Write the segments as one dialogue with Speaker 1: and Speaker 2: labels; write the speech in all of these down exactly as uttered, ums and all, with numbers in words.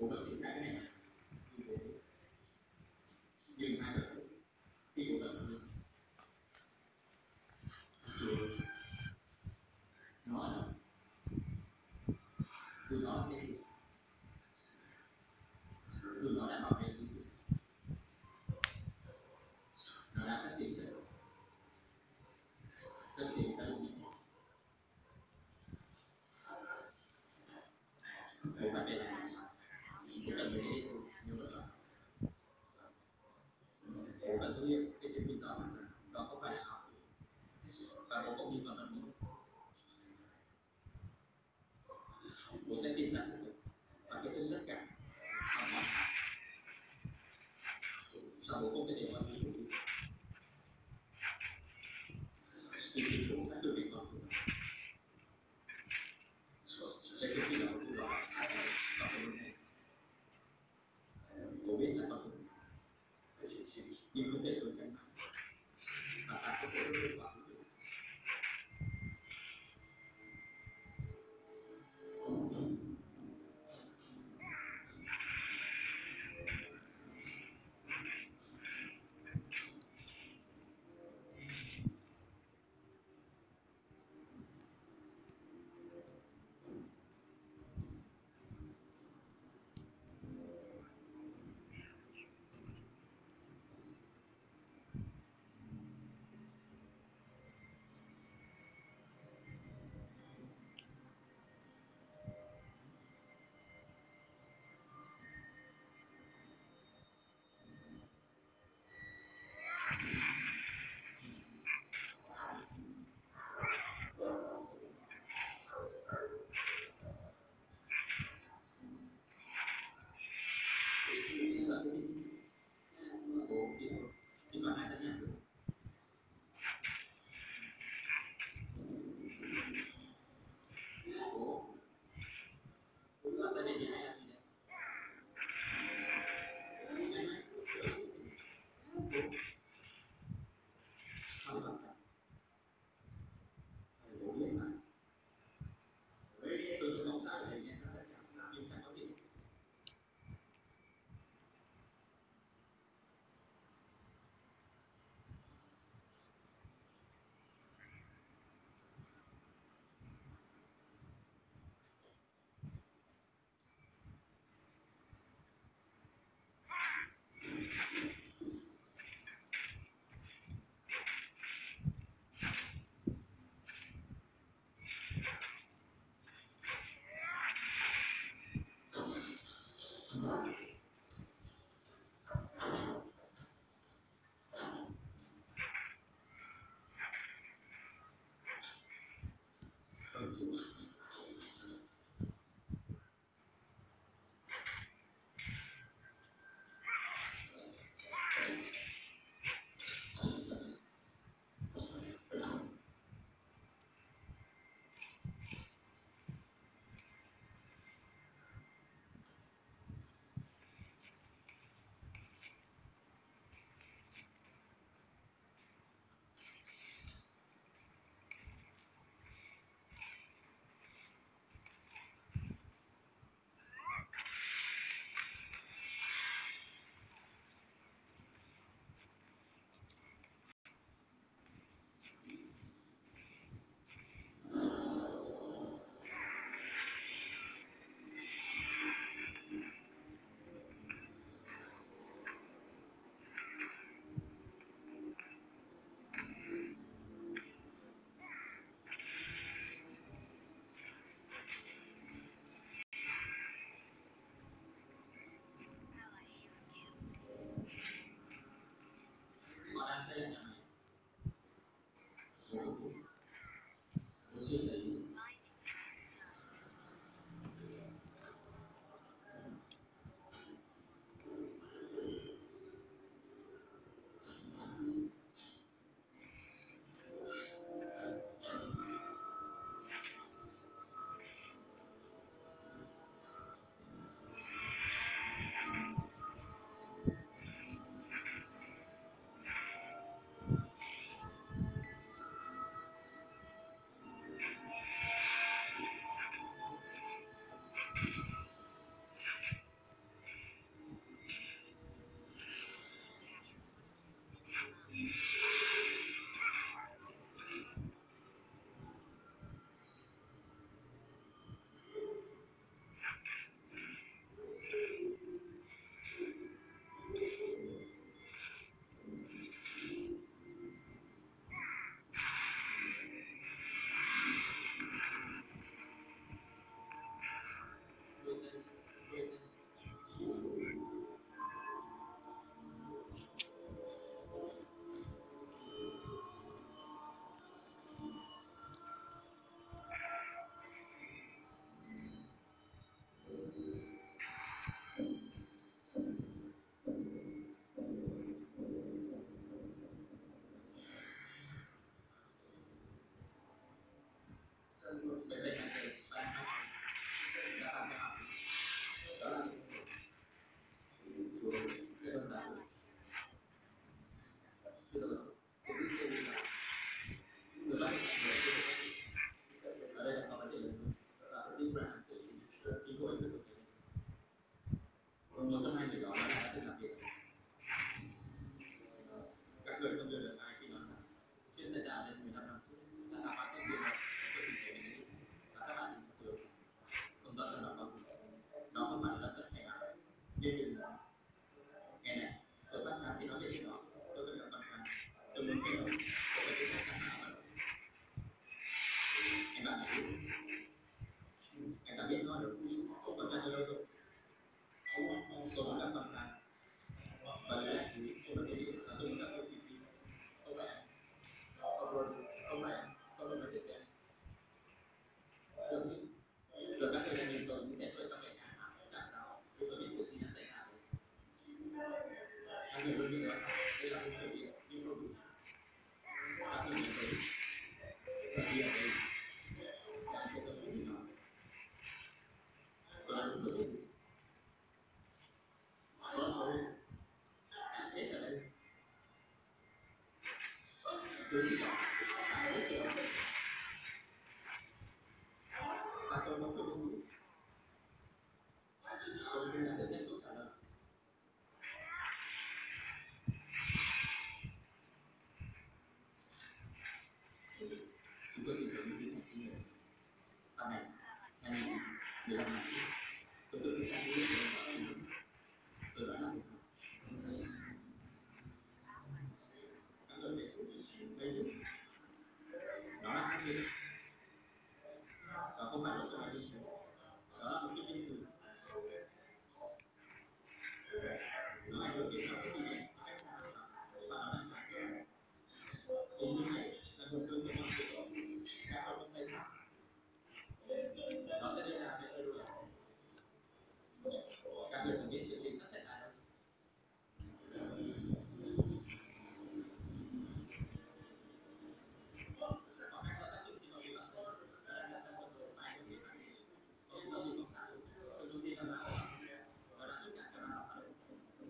Speaker 1: Bố cần kiểm tra cái này nhưng hai lần khi bố cần chưa nó là sự nó là cái gì sự nó đã bảo vệ sự nó đã phát triển chất phát triển các đô thị bố bạn đây là bố cần phải đi như vậy là bố cần dấu hiệu cái chứng minh rõ rằng đó không phải là học và bố không đi vào tận bố bố sẽ tìm ra sự thật và kết thúc tất cả sau đó sau bố không thể để mọi thứ vì chính phủ đã quyết định con số sẽ không chỉ là một thứ đó và bố biết là con nhưng không thể trốn tránh và ta không thể kết quả bố chỉ có hai căn nhà thôi bố là gia đình nhà này là gì đấy bố không phải bố biết mà từ trong xã thì nghe nó đã nhưng chẳng có gì bên bên này ban ban đã làm cái học đó là cái đơn giản chưa được cái thứ tư là người bắt ở đây là có vấn đề lớn là cái tính ra chính phủ tiếp tục một trong hai người đó là đã từng làm việc các người không được ai khi nói là chuyên gia già lên mười lăm năm trước đã làm bạn tốt nghiệp tôi tìm thấy mình và các bạn tìm được không rõ trong đó có gì đó không phải là tất cả nhưng ngày này tôi phát sáng thì nói về chuyện đó tôi cần gặp con trai tôi muốn về đó tôi phải tiếp tục sáng tạo anh bạn biết anh ta biết thôi không con trai tôi đâu rồi tôi muốn gặp con trai và lấy lại thứ tôi nói chuyện là tôi muốn gặp cô chị không phải không luôn không phải không luôn nói chuyện với anh được chứ giờ các người nhìn tôi những cái tôi trong cái nhà chẳng sao tôi biết chuyện gì đã xảy ra anh người luôn miệng nói đây là một sự việc nhưng không đủ các người nhìn thấy và đi ở đây là anh không biết gì nói tôi nói đúng rồi vâng tôi đã chết ở đây tôi thì đó đã chết rồi và tôi không tôi đúng tôi xin đã được nhận câu trả lời chúng tôi tìm thấy những thứ này người và này ngày này mười lăm năm trước tôi tự biết rằng những điều đó là tôi đã làm được các người để đấy chứ đó là khác biệt đó không phải là số này đó là một cái viên tử nó ảnh hưởng đến các cái gì và nó là chính như vậy là một cơn gió mạnh các con không thấy sao nó sẽ đưa ra cái hơi đuổi các người không biết chuyện gì sắp xảy ra đâu có cách là tác dụng thì nó bị bạn đó là đang cần một vài cái biết có lý do gì không sao tôi thông tin cho bạn nó đã giúp cả các bạn ở đây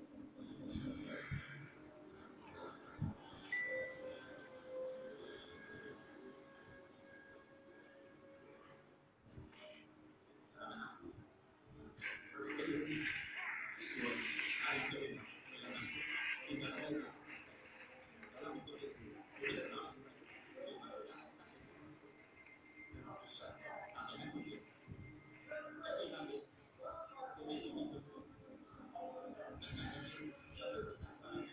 Speaker 1: đó là cái thứ nguồn ai là tôi chỉ cần đây là đó là một câu chuyện tôi biết nó là như vậy nhưng mà tôi đã làm cái này không biết cách đi làm việc tôi biết thì mình sớm sớm ngần ngại hơn lên cho được tất cả và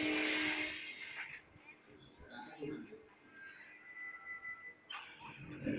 Speaker 1: đã cách đi làm việc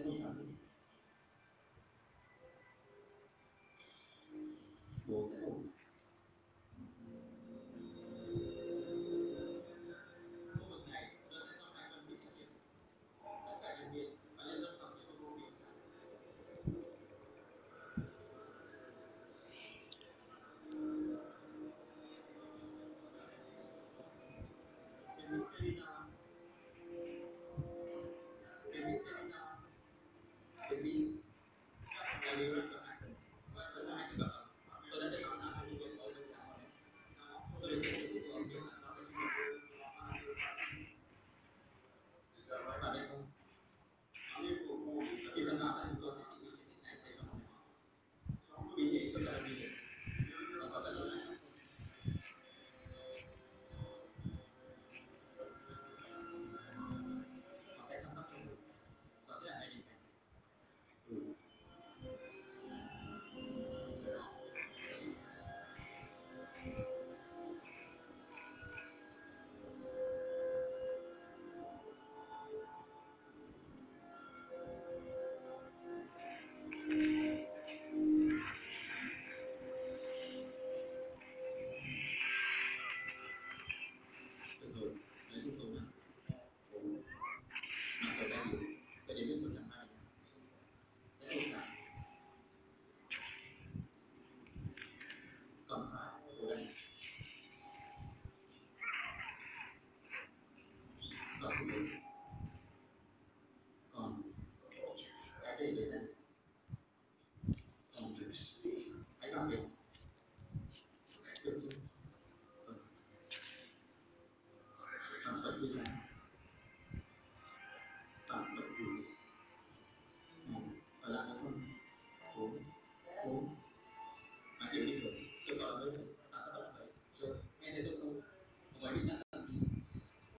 Speaker 1: không sao hết. Bố sẽ ổn. Khu vực này tôi sẽ cho hai con chịu trách nhiệm. Tất cả nhân viên phải lên văn phòng để công bố kiểm tra. Tiến sĩ Selina, tiến sĩ Selina, tiến sĩ là điều rất cần anh. Tôi đã anh gặp tôi đã được làm cho nhân viên ở bên nhà này. Tôi được biết tiến sĩ của ông biết là nó phải và đây không. Khi tham gia tại chúng tôi sẽ chịu chiến dịch này thay cho mọi người. Vì thế tôi trả lời như và có rất lớn này. Họ sẽ chăm sóc cho tôi. Nó sẽ là ngày đình này. Ừ. Được rồi, nói chung số nào. Mà tôi đã hiểu, tôi đến được một trăm hai mươi sẽ ổn cả. Còn phải ở đây. Còn gì nữa? Còn cái gì nữa?